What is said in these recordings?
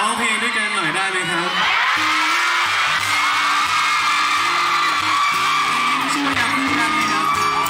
ร้องเพลงด้วยกันหน่อยได้ไหมครับสู้อยากคู่กันไหมครับ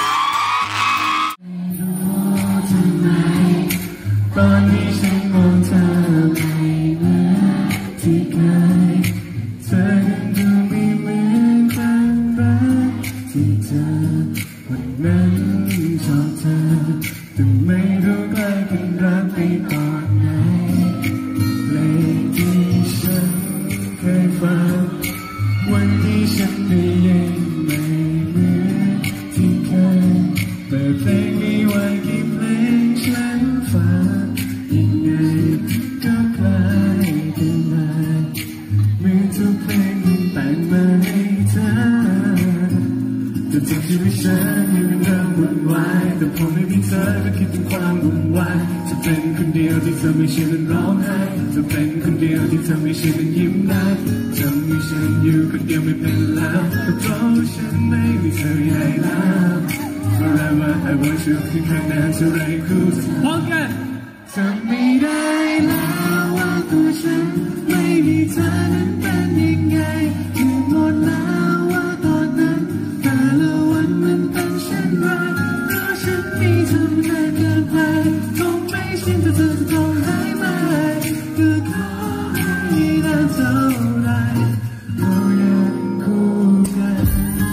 ตอนนี้ฉันมองเธอไม่เหมือนที่เคยเธอยังดูไม่เหมือนความรักที่เธอวันนั้นชอบเธอแต่ไม่รู้ใกล้กันรักไปตอนไหนเพลงที่ฉันเคยฟังวันที่ฉันได้ยินไม่เหมือนที่เคยเปิดเพลงนี้ไว้กี่เพลงฉันฟังยังไงก็คล้ายกันเลยเหมือนทุกเพลงที่แต่งมาให้เธอแต่จริงชีวิตฉันยังเป็นเรื่องวุ่นวายแต่พอไม่มีเธอก็คิดถึงความวุ่นวายจะเป็นคนเดียวที่เธอไม่ใช่นั้นร้องไห้จะเป็นคนเดียวที่เธอไม่ใช่นั้นยิ้มได้จะมีฉันอยู่คนเดียวไม่เป็นแล้วก็เพราะว่าฉันไม่มีเธอใหญ่แล้ว Forever I want you คือข้างหน้าเท่าไรคู่พร้อมกันจำไม่ได้แล้วว่าตัวฉันไม่มีเธอนั้นเป็นยังไงลืมหมดแล้วว่าตอนนั้นแต่ละวันมันเป็นเช่นไรเพราะฉันมีเธอแค่เกินไปคงไม่ชินแต่เธอจะต้องหายไปก็ขอให้นานเท่าไรเรายังคู่กัน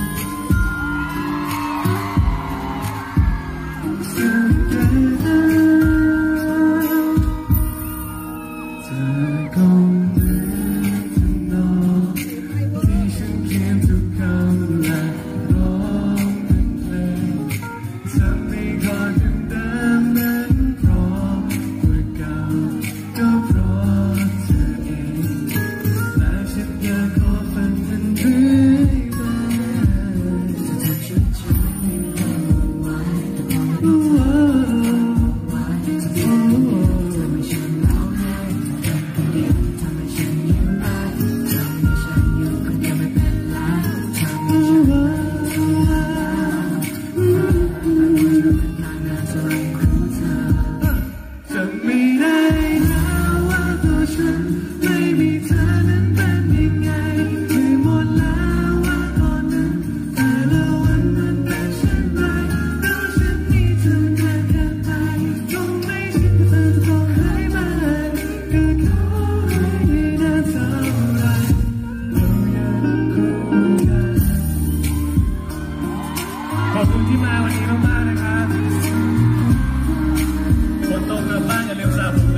ขอบคุณที่มาวันนี้มากๆนะครับฝนตกกลับบ้านอย่าลืมสระผม